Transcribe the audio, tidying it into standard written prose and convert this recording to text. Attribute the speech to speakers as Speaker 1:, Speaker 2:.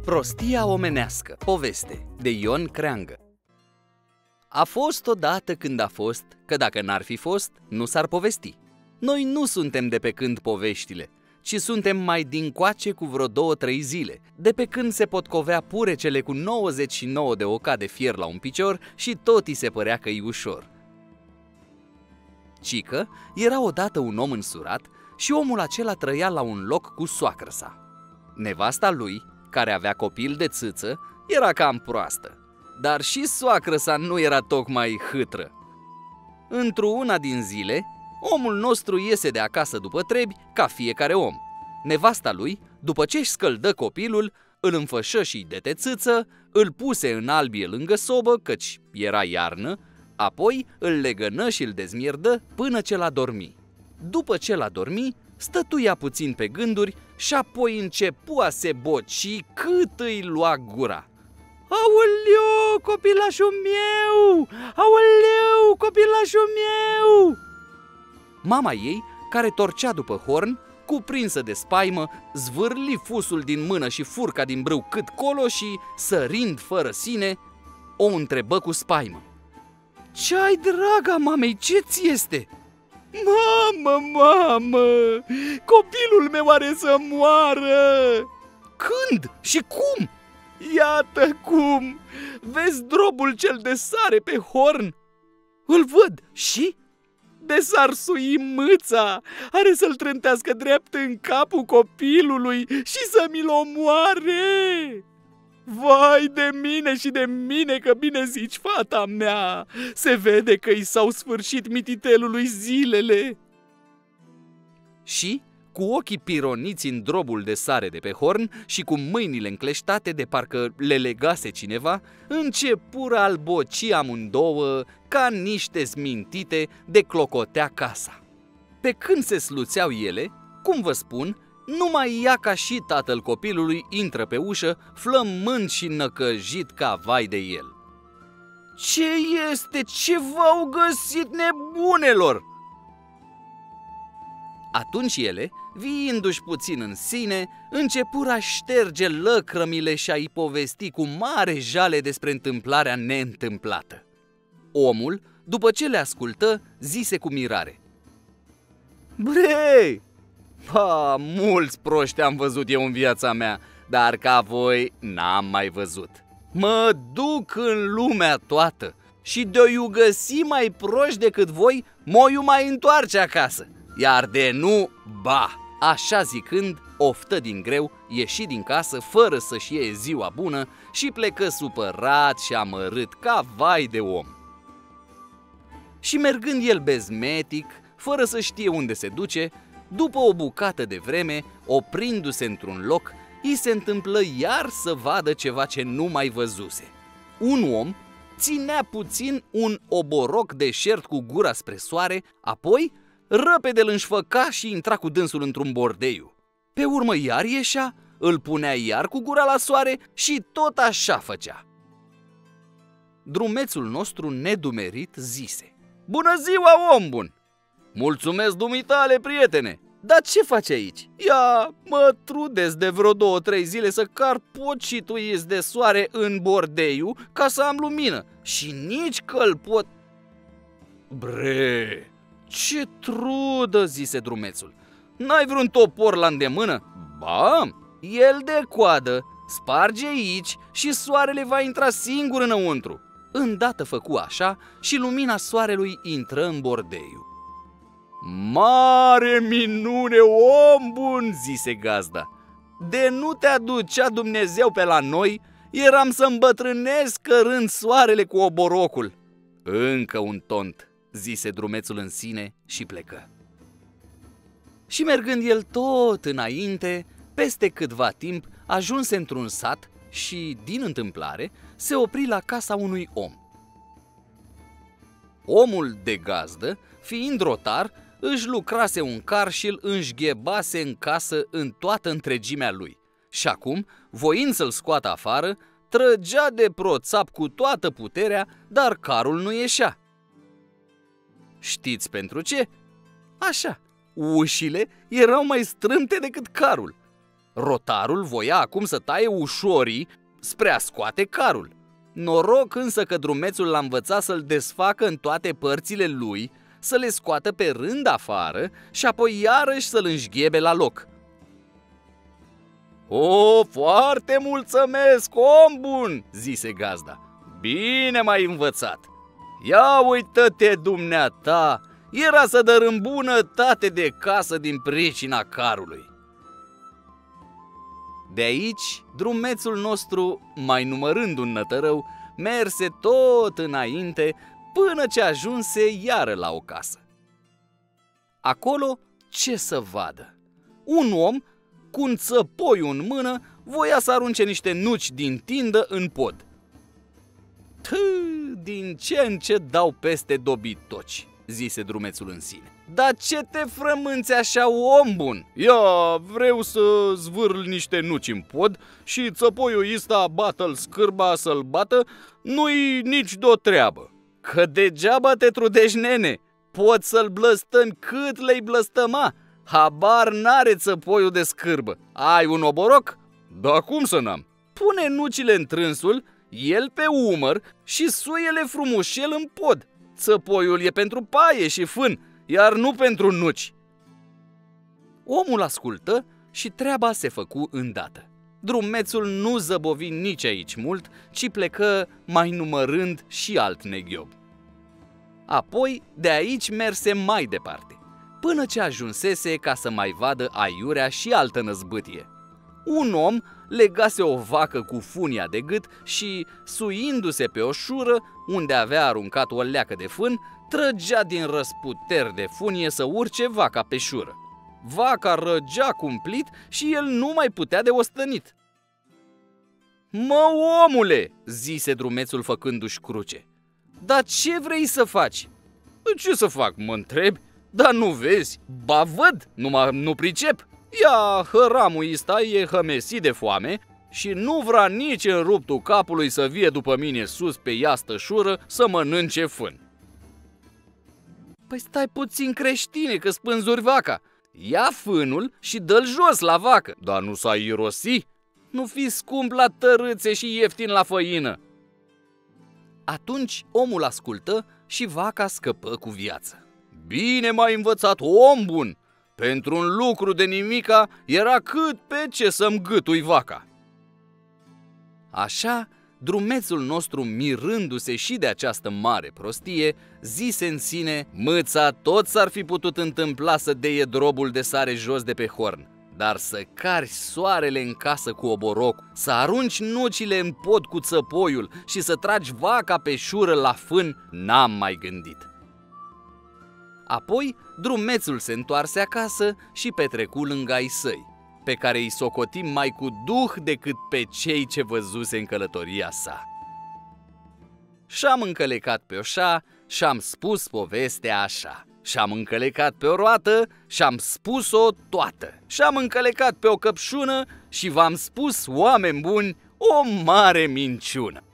Speaker 1: Prostia omenească, poveste de Ion Creangă. A fost odată când a fost, că dacă n-ar fi fost, nu s-ar povesti. Noi nu suntem de pe când poveștile, ci suntem mai dincoace cu vreo 2-3 zile, de pe când se potcovea purecele cu 99 de oca de fier la un picior și tot i se părea că-i ușor. Cică era odată un om însurat și omul acela trăia la un loc cu soacră sa. Nevasta lui, care avea copil de țâță, era cam proastă, dar și soacră sa nu era tocmai hâtră. Într-una din zile, omul nostru iese de acasă după trebi, ca fiecare om. Nevasta lui, după ce își scăldă copilul, îl înfășă și-i dete țâță, îl puse în albie lângă sobă, căci era iarnă, apoi îl legănă și îl dezmierdă până ce l-a dormi. După ce l-a dormi, stătuia puțin pe gânduri și apoi începu a se boci cât îi lua gura. Aoleu, copilașul meu! Aoleu, copilașul meu! Mama ei, care torcea după horn, cuprinsă de spaimă, zvârli fusul din mână și furca din brâu cât colo și, sărind fără sine, o întrebă cu spaimă. Ce-ai, draga mamei, ce ți este? Mamă, copilul meu are să moară! Când și cum? Iată cum! Vezi drobul cel de sare pe horn? Îl văd și? De s-ar sui mâța, are să-l trântească drept în capul copilului și să mi-l omoare! Vai de mine și de mine, că bine zici, fata mea! Se vede că i s-au sfârșit mititelului zilele! Și, cu ochii pironiți în drobul de sare de pe horn și cu mâinile încleștate de parcă le legase cineva, începură a-l boci amândouă ca niște smintite de clocotea casa. Pe când se sluțeau ele, cum vă spun, numai ea ca și tatăl copilului intră pe ușă, flămând și năcăjit ca vai de el. Ce este? Ce v-au găsit, nebunelor? Atunci ele, viindu-și puțin în sine, începură a șterge lăcrămile și a-i povesti cu mare jale despre întâmplarea neîntâmplată. Omul, după ce le ascultă, zise cu mirare. Bre! Mulți proști am văzut eu în viața mea, dar ca voi n-am mai văzut. Mă duc în lumea toată și de-o găsi mai proști decât voi, m-o mai întoarce acasă. Iar de nu, ba! Așa zicând, oftă din greu, ieși din casă fără să-și iei ziua bună și plecă supărat și amărât ca vai de om. Și mergând el bezmetic, fără să știe unde se duce, după o bucată de vreme, oprindu-se într-un loc, i se întâmplă iar să vadă ceva ce nu mai văzuse. Un om ținea puțin un oboroc deșert cu gura spre soare, apoi răpede îl înșfăca și intra cu dânsul într-un bordeiu. Pe urmă iar ieșea, îl punea iar cu gura la soare și tot așa făcea. Drumețul nostru nedumerit zise: Bună ziua, om bun! Mulțumesc dumitale, prietene! Dar ce faci aici? Ia, mă trudesc de vreo 2-3 zile să car pocituiesc de soare în bordeiu ca să am lumină și nici că-l pot... Bre, ce trudă, zise drumețul. N-ai vreun topor la îndemână? Ba, el de coadă, sparge aici și soarele va intra singur înăuntru. Îndată făcu așa și lumina soarelui intră în bordeiu. Mare minune, om bun, zise gazda. De nu te aducea Dumnezeu pe la noi, eram să îmbătrânesc cărând soarele cu oborocul. Încă un tont, zise drumețul în sine și plecă. Și mergând el tot înainte, peste câtva timp ajunse într-un sat și, din întâmplare, se opri la casa unui om. Omul de gazdă, fiind rotar, își lucrase un car și îl înșghebase în casă în toată întregimea lui. Și acum, voind să-l scoată afară, trăgea de proțap cu toată puterea, dar carul nu ieșea. Știți pentru ce? Așa, ușile erau mai strâmte decât carul. Rotarul voia acum să taie ușorii spre a scoate carul. Noroc însă că drumețul l-a învățat să-l desfacă în toate părțile lui, să le scoată pe rând afară și apoi iarăși să-l înșghebe la loc. "O, foarte mulțumesc, om bun!" zise gazda. "Bine m-ai învățat! Ia uită-te, dumneata! Era să dărâm bunătate de casă din pricina carului." De aici, drumețul nostru, mai numărând un nătărău, merse tot înainte până ce ajunse iară la o casă. Acolo, ce să vadă? Un om, cu un țăpoiu în mână, voia să arunce niște nuci din tindă în pod. Din ce în ce dau peste dobitoci, zise drumețul în sine. Dar ce te frămânți așa, om bun? Ia, vreau să zvârl niște nuci în pod și țăpoiul ăsta bată-l scârba să-l bată, nu-i nici de-o treabă. Că degeaba te trudești, nene, poți să-l blăstămi cât le-i blăstăma. Habar n-are țăpoiul de scârbă. Ai un oboroc? Da, cum să n-am? Pune nucile în trânsul, el pe umăr și suie-le frumușel în pod. Țăpoiul e pentru paie și fân, iar nu pentru nuci. Omul ascultă și treaba se făcu îndată. Drumețul nu zăbovi nici aici mult, ci plecă mai numărând și alt neghiob. Apoi de aici merse mai departe, până ce ajunsese ca să mai vadă aiurea și altă năzbâtie. Un om legase o vacă cu funia de gât și, suindu-se pe o șură, unde avea aruncat o leacă de fân, trăgea din răsputeri de funie să urce vaca pe șură. Vaca răgea cumplit și el nu mai putea de ostănit. "Mă, omule!" zise drumețul făcându-și cruce. "Dar ce vrei să faci?" "Ce să fac, mă întrebi? Dar nu vezi? Ba văd, numai nu pricep. Ia, hăramul ăsta e hămesit de foame și nu vrea nici în ruptul capului să vie după mine sus pe iastă șură să mănânce fân." "Păi stai puțin, creștine, că spânzuri vaca. Ia fânul și dă-l jos la vacă." "Dar nu s-a irosi? Nu fi scump la tărâțe și ieftin la făină." Atunci omul ascultă și vaca scăpă cu viață. "Bine m-ai învățat, om bun! Pentru un lucru de nimica era cât pe ce să-mi gâtui vaca." Așa, drumețul nostru, mirându-se și de această mare prostie, zise în sine: "Mâța tot s-ar fi putut întâmpla să deie drobul de sare jos de pe horn, dar să cari soarele în casă cu oboroc, să arunci nucile în pod cu țăpoiul și să tragi vaca pe șură la fân, n-am mai gândit." Apoi, drumețul se întoarse acasă și petrecu lângă ai săi, pe care îi socotim mai cu duh decât pe cei ce văzuse în călătoria sa. Și-am încălecat pe oșa și-am spus povestea așa. Și-am încălecat pe o roată și-am spus-o toată. Și-am încălecat pe o căpșună și v-am spus, oameni buni, o mare minciună.